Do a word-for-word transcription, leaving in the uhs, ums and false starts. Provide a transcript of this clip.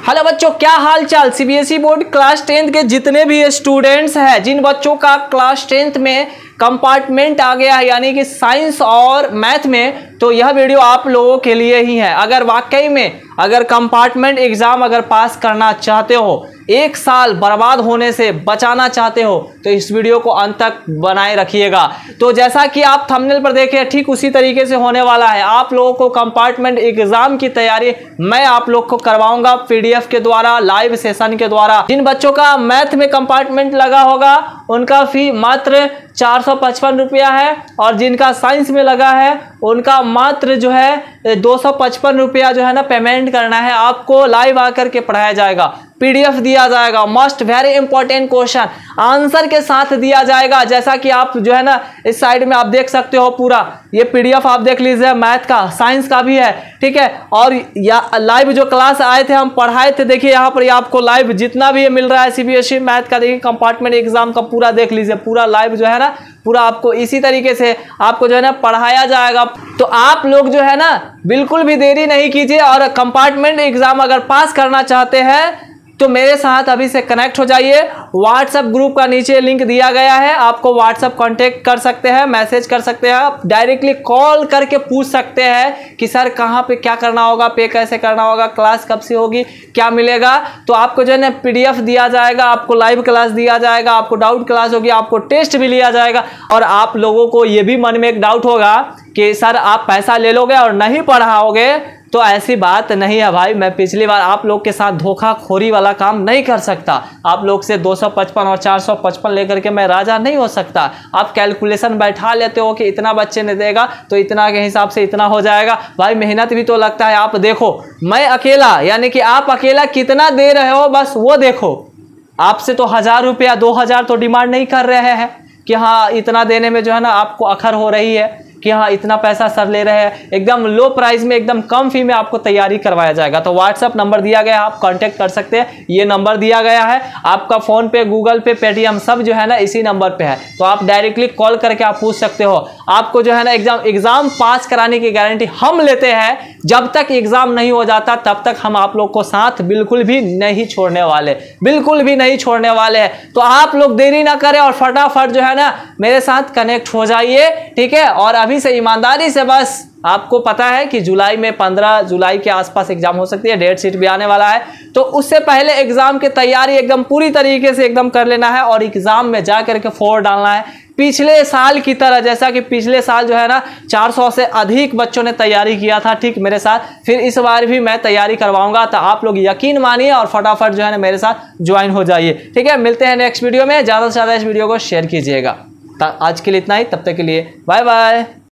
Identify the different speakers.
Speaker 1: Hello बच्चों, क्या हाल चाल। सीबीएसई बोर्ड क्लास टेंथ के जितने भी स्टूडेंट्स हैं, जिन बच्चों का क्लास टेंथ में कंपार्टमेंट आ गया है यानी कि साइंस और मैथ में, तो यह वीडियो आप लोगों के लिए ही है। अगर वाकई में अगर कंपार्टमेंट एग्जाम अगर पास करना चाहते हो, एक साल बर्बाद होने से बचाना चाहते हो, तो इस वीडियो को अंत तक बनाए रखिएगा। तो जैसा कि आप थंबनेल पर देखे, ठीक उसी तरीके से होने वाला है। आप लोगों को कंपार्टमेंट एग्जाम की तैयारी मैं आप लोग को करवाऊंगा पीडीएफ के द्वारा, लाइव सेशन के द्वारा। जिन बच्चों का मैथ में कंपार्टमेंट लगा होगा उनका फी मात्र चार सौ पचपन रुपया है, और जिनका साइंस में लगा है उनका मात्र जो है दो सौ पचपन रुपया जो है ना पेमेंट करना है। आपको लाइव आकर के पढ़ाया जाएगा, पीडीएफ दिया जाएगा, must very important question answer के साथ दिया जाएगा। जैसा कि आप जो है ना इस साइड में आप देख सकते हो, पूरा ये पीडीएफ आप देख लीजिए, मैथ का, साइंस का भी है, ठीक है। और या लाइव जो क्लास आए थे, हम पढ़ाए थे, देखिए यहाँ पर आपको लाइव जितना भी ये मिल रहा है सीबीएसई मैथ का, देखिए कंपार्टमेंट एग्जाम का पूरा देख लीजिए, पूरा लाइव जो है ना पूरा आपको इसी तरीके से आपको जो है ना पढ़ाया जाएगा। तो आप लोग जो है ना बिल्कुल भी देरी नहीं कीजिए, और कंपार्टमेंट एग्जाम अगर पास करना चाहते हैं तो मेरे साथ अभी से कनेक्ट हो जाइए। व्हाट्सएप ग्रुप का नीचे लिंक दिया गया है, आपको व्हाट्सएप कांटेक्ट कर सकते हैं, मैसेज कर सकते हैं, आप डायरेक्टली कॉल करके पूछ सकते हैं कि सर कहाँ पे क्या करना होगा, पे कैसे करना होगा, क्लास कब से होगी, क्या मिलेगा। तो आपको जो है ना पीडीएफ दिया जाएगा, आपको लाइव क्लास दिया जाएगा, आपको डाउट क्लास होगी, आपको टेस्ट भी लिया जाएगा। और आप लोगों को ये भी मन में एक डाउट होगा कि सर आप पैसा ले लोगे और नहीं पढ़ाओगे, तो ऐसी बात नहीं है भाई। मैं पिछली बार आप लोग के साथ धोखाखोरी वाला काम नहीं कर सकता। आप लोग से दो सौ पचपन और चार सौ पचपन लेकर के मैं राजा नहीं हो सकता। आप कैलकुलेशन बैठा लेते हो कि इतना बच्चे ने देगा तो इतना के हिसाब से इतना हो जाएगा। भाई मेहनत भी तो लगता है। आप देखो, मैं अकेला यानी कि आप अकेला कितना दे रहे हो, बस वो देखो। आपसे तो हजार रुपया दो हजार तो डिमांड नहीं कर रहे हैं कि हाँ इतना देने में जो है ना आपको अखर हो रही है कि हाँ इतना पैसा सर ले रहे हैं। एकदम लो प्राइस में, एकदम कम फी में आपको तैयारी करवाया जाएगा। तो व्हाट्सएप नंबर दिया गया है, आप कांटेक्ट कर सकते हैं। ये नंबर दिया गया है, आपका फोन पे, गूगल पे, पेटीएम सब जो है ना इसी नंबर पे है। तो आप डायरेक्टली कॉल करके आप पूछ सकते हो। आपको जो है ना एग्जाम एग्जाम पास कराने की गारंटी हम लेते हैं। जब तक एग्जाम नहीं हो जाता तब तक हम आप लोग को साथ बिल्कुल भी नहीं छोड़ने वाले, बिल्कुल भी नहीं छोड़ने वाले हैं। तो आप लोग देरी ना करें और फटाफट जो है ना मेरे साथ कनेक्ट हो जाइए, ठीक है। और अभी से ईमानदारी से, बस आपको पता है कि जुलाई में पंद्रह जुलाई के आसपास एग्जाम हो सकती है, डेट शीट भी आने वाला है। तो उससे पहले एग्जाम की तैयारी एकदम पूरी तरीके से एकदम कर लेना है, और एग्जाम में जा करके फोड़ डालना है पिछले साल की तरह। जैसा कि पिछले साल जो है ना चार सौ से अधिक बच्चों ने तैयारी किया था, ठीक मेरे साथ, फिर इस बार भी मैं तैयारी करवाऊंगा। तो आप लोग यकीन मानिए और फटाफट जो है ना मेरे साथ ज्वाइन हो जाइए, ठीक है। मिलते हैं नेक्स्ट वीडियो में। ज़्यादा से ज़्यादा इस वीडियो को शेयर कीजिएगा। आज के लिए इतना ही, तब तक के लिए बाय बाय।